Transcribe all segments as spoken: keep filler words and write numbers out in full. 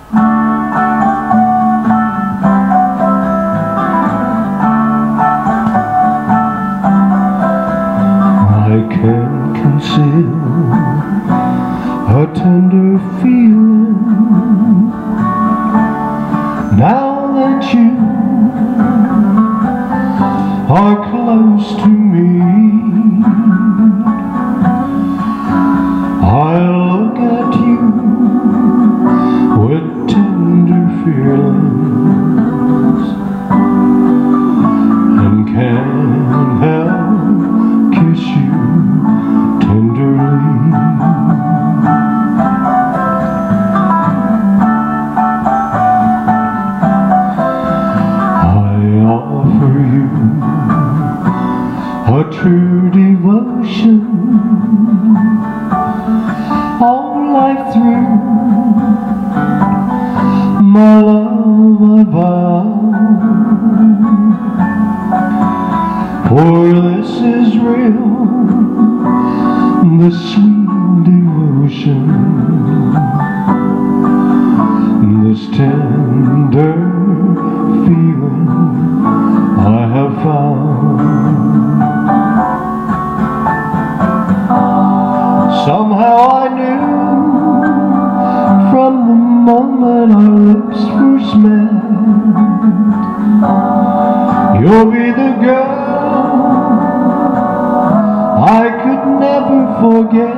I can't conceal a tender feeling now that you are close to me. I look at you with tender feelings and can't help kiss you tenderly. I offer you a true devotion all life through. My love I vow, for this is real, the sweet devotion, this tender feeling I have found. Somehow I knew from the moment our lips first met, you'll be the girl I could never forget.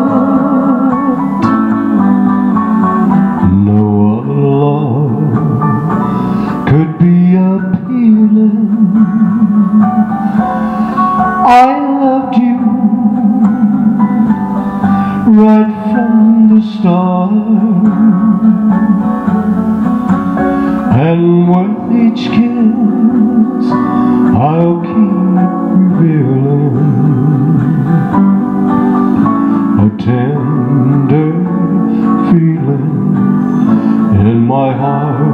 No other love could be appealing. I loved you right from the start, and with each kiss I'll keep revealing a tender feeling in my heart.